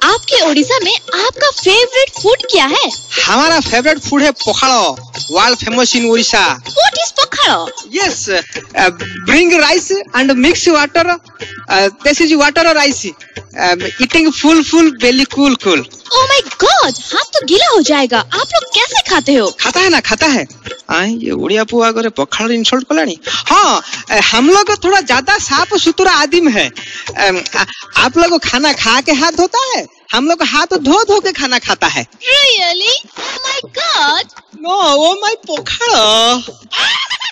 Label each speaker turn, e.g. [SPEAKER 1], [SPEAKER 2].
[SPEAKER 1] आपके ओडिशा में आपका फेवरेट फूड क्या है?
[SPEAKER 2] हमारा फेवरेट फूड है pakhala, world famous in Odisha.
[SPEAKER 1] What is pakhala?
[SPEAKER 2] Yes, bring rice and mix water. This is water or rice. Eating full belly cool.
[SPEAKER 1] Oh my God, हाथ तो गीला हो जाएगा। आप लोग कैसे खाते हो?
[SPEAKER 2] खाता है ना, खाता है। ये उड़िया पुआ करे पखाड़ इंसल्ट कलानी। हाँ, हम लोग थोड़ा ज्यादा साफ सुथरा आदिम है। आप लोग खाना खा के हाथ धोता है, हम लोग हाथ धो के खाना खाता है।
[SPEAKER 1] Really? Oh my God!
[SPEAKER 2] No, oh my पखाड़।